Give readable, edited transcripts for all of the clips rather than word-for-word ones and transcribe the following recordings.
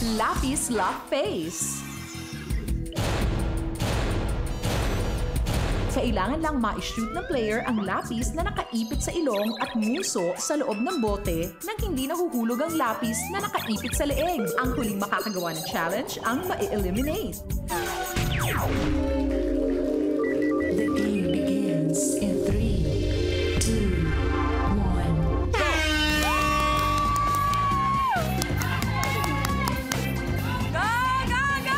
Lapis Lock Face. Kailangan lang ma-shoot ng player ang lapis na nakaipit sa ilong at nguso sa loob ng bote nang hindi nahuhulog ang lapis na nakaipit sa leeg. Ang huling makakagawa ng challenge ang ma-eliminate. The game begins in 3, 2, 1. Go! Go! Go!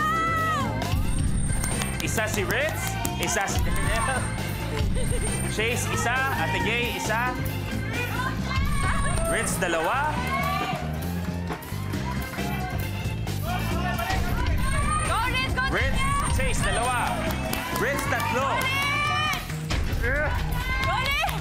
Isa si Ritz. Isa si Daniel. Chase, isa. Ate Gay, isa. Ritz, dalawa. Go, Ritz! Go, Ritz, Chase, dalawa. Ritz, tatlo. Go, Ritz!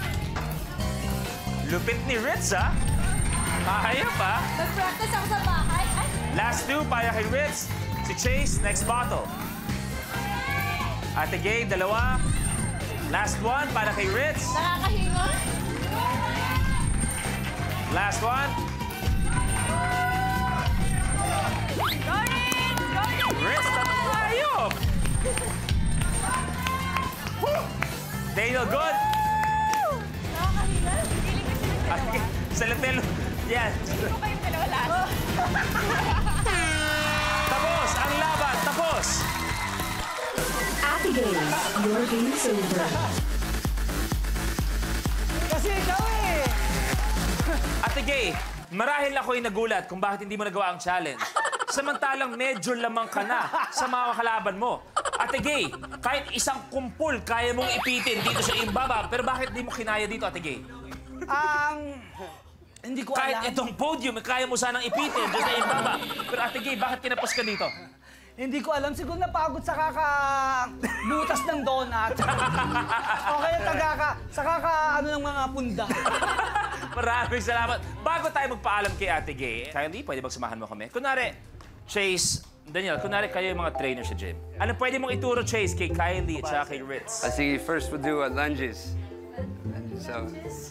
Lupit ni Ritz, ha? Mahayap, ha? Nag-practice ako sa bahay. Ay! Last two para kay Ritz. Si Chase, next bottle. Ate Gay, dalawa. Last one para kay Ritz. Nakakahinga? Last one. Go, Ritz! Go, Ritz! Ritz, ayop! Daniel, good. Nakakahinga? Feeling ko sila dalawa. Sa lapel. Yan. Hindi ko kayong dalawa last. Tapos, ang laban. Tapos. Ate Gay, your game is over. Kasi ikaw eh! Ate Gay, marahil ako'y nagulat kung bakit hindi mo nagawa ang challenge. Samantalang medyo lamang ka na sa mga kalaban mo. Ate Gay, kahit isang kumpul kaya mong ipitin dito sa imbaba, pero bakit di mo kinaya dito, Ate Gay? Hindi ko Kahit alam. itong podium, kaya mo sanang ipitin dito sa imbaba. Pero Ate Gay, bakit kinapos ka dito? Hindi ko alam. Siguro napagod sa kakabutas ng donut. O kaya sa ano ng mga punda. Maraming salamat. Bago tayo magpaalam kay Ate Gay, Kylie, pwede bang samahan mo kami? Kunwari, Chase, Daniel, kunwari kayo yung mga trainer sa gym. Ano pwede mong ituro, Chase, kay Kylie at saka kay Ritz? Sige, first we'll do lunges. So,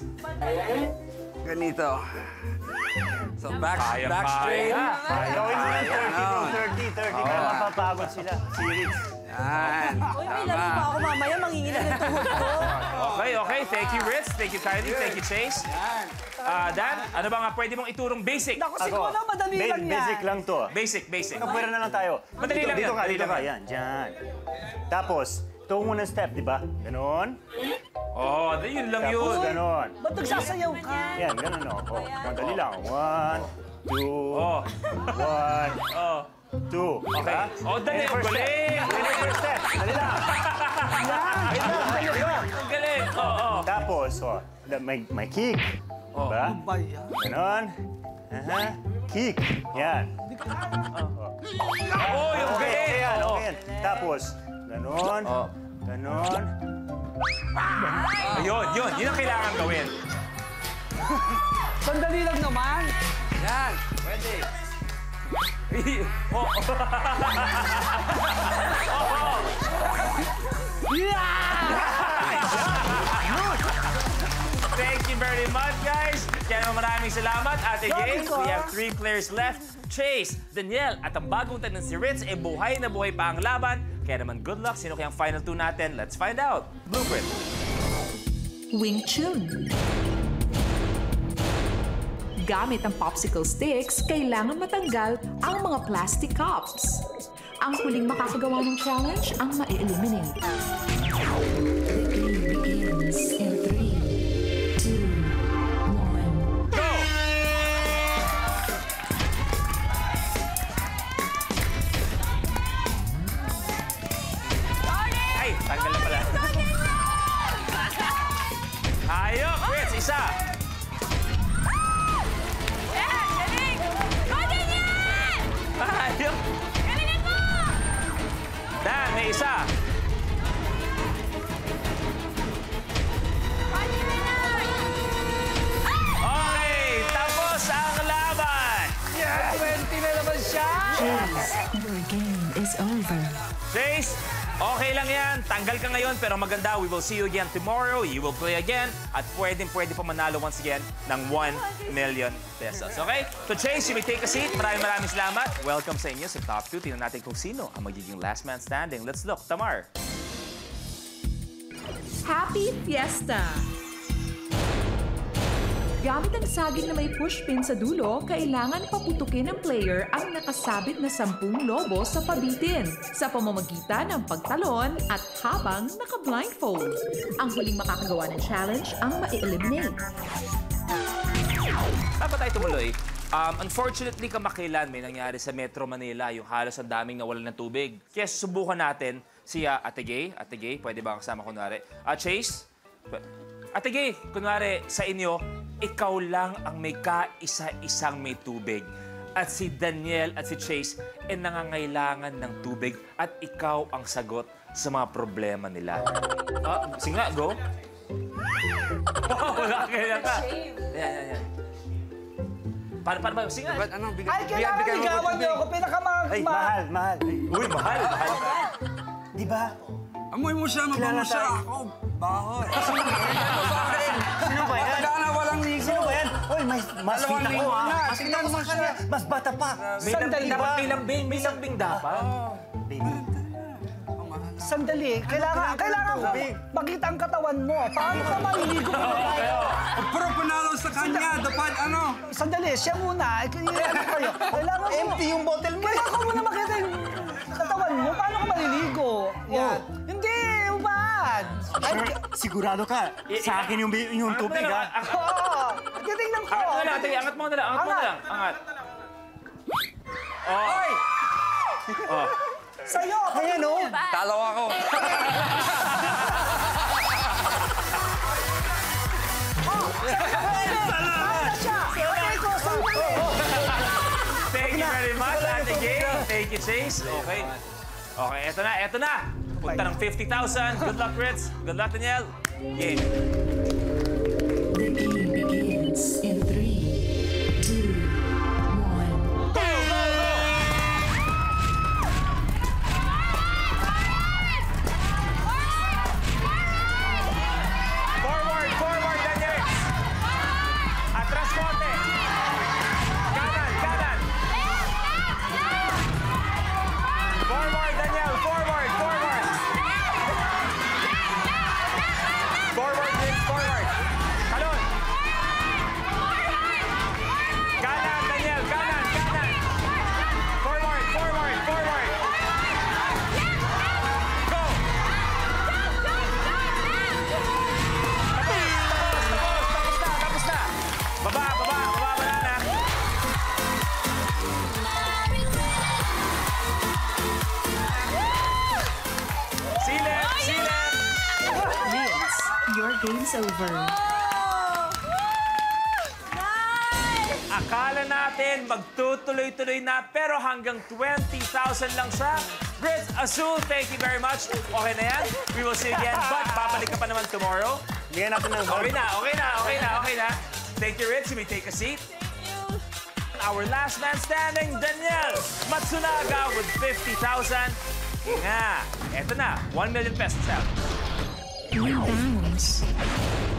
ganito. So, back straight. Gawin mo ng 30. Kaya mapapagod sila. Series. Yan. Uy, may laro pa ako mamaya, manginginig ng tuhod ko. Okay. Thank you, Ritz. Thank you, Kylie. Thank you, Chase. Dan, ano ba nga pwede mong iturong basic? Naku, siguro na madali lang yan. Basic lang to. Basic. Kapwera na lang tayo. Madali lang Dito yan, ka, madali dito lang ka. yan. Yan, dyan. Tapos, ito muna step, di ba? Ganon. Oh, yun lang Tapos yun. ganon. Ba't nagsasayaw ka? Yan, ganon o. Oh, madali lang. 1, 2, Oh. 1, Oh. 2. Okay. Oh, dali. Ang galing. First step. Dali lang. Ang galing. Oo. Tapos, may kick. Oh. Diba? Ba yan? Ganon. Kick. Yan. Oh, yung Okay galing. yan, Oo. okay yan. Tapos, ganon. Oh. Ganon. Ayun. Yun ang kailangan gawin. Sandali lang naman. Yan. Pwede. Oh. Thank you very much, guys. Kaya naman maraming salamat, Ate Gay. We have 3 players left. Chase, Daniel, at ang bagong tanong si Ritz, buhay na buhay pa ang laban. Kaya naman, good luck. Sino kayang final 2 natin? Let's find out. Blueprint. Wing Chun. Gamit ang popsicle sticks, kailangan matanggal ang mga plastic cups. Ang huling makakagawa ng challenge ang ma-eliminate. The game begins in 3, 2, 1. Go! Ay, tanggal na pala. Ayok, Ritz, isa. Yan! Galing! Go, Daniel! Ayok. Galingan mo! Dan, may isa. Okay, tapos ang laban. Yeah, 20 na naman siya. Your game is over. Chase, Okay lang yan. Tanggal ka ngayon, pero maganda. We will see you again tomorrow. You will play again. At pwede pa manalo once again ng 1 million pesos. Okay? So Chase, you may take a seat. Maraming salamat. Welcome sa inyo sa Top 2. Tingnan natin kung sino ang magiging last man standing. Let's look. Tamar. Happy Fiesta! Gamit ang saging na may pushpin sa dulo, kailangan paputukin ng player ang nakasabit na 10 lobo sa pabitin sa pamamagitan ng pagtalon at habang naka-blindfold. Ang huling makakagawa ng challenge ang ma-eliminate. Dapat tayo tumuloy. Unfortunately, kamakailan may nangyari sa Metro Manila yung halos ang daming nawalan ng tubig. Kaya susubukan natin si Ate Gay. Ate Gay, pwede ba kasama kunwari? Chase? Ate Gay, kunwari sa inyo, ikaw lang ang may kaisa-isang may tubig. At si Daniel at si Chase ay nangangailangan ng tubig at ikaw ang sagot sa mga problema nila. Sige nga, go. Wala kaya ka. Yan. Paano ba? Sige nga. Ba't ano? Ay, kailangan ligawan niyo ako. Ay, mahal. Uy, mahal. Di ba? Amoy mo siya, mabango siya. Ako, baho. Sino ba yan? Matanda na, walang ligo. Sino ba yan? Uy, mas Dalawang fit ako linggo ha. na. Mas fit ako sa kanya. Mas bata pa. Sandali ba? May lambing dapat. Baby. Sandali. Kailangan ko makita ang katawan mo. Paano ka maliligo ko na tayo? Pero panalo sa kanya, dapat ano? Sandali, siya muna. Ano kayo? Kailangan mo. Empty yung bottle mo. Kailangan ko muna makita yung katawan mo. Paano ka maliligo? Yan. Hindi, ubad. Ay, sigurado ka. Sa akin yung tubig ha. Oo. Titignan ko. Angat mo na lang, Ate. Angat mo na lang. Angat. Oh. Sa'yo. Ayan o. Talo ako. Basta siya. Okay ko. Sandali. Thank you very much, Ate Gay. Thank you, Chase. Okay. Okay, eto na. Punta ng 50,000. Good luck, Ritz. Good luck, Daniel. Game. The game begins in 3, 2, 1. Go! Forward, Daniel. Atras konti. Kanan. Forward, Daniel. Forward. Forward, Ritz. Forward. Talon. Kanan, Daniel. Kanan. Forward. Go! Tapos na. Baba, banana. Silip. Vince, your game's over. Akala natin magtutuloy-tuloy na pero hanggang 20,000 lang siya. Ritz Azul, thank you very much. Okay na yan. We will see you again. But babalik ka pa naman tomorrow. Bigyan natin ng Okay na. Thank you, Ritz. You may take a seat. Our last man standing, Daniel Matsunaga with 50,000. Nga, eto na, 1 million pesos out. Rebounds.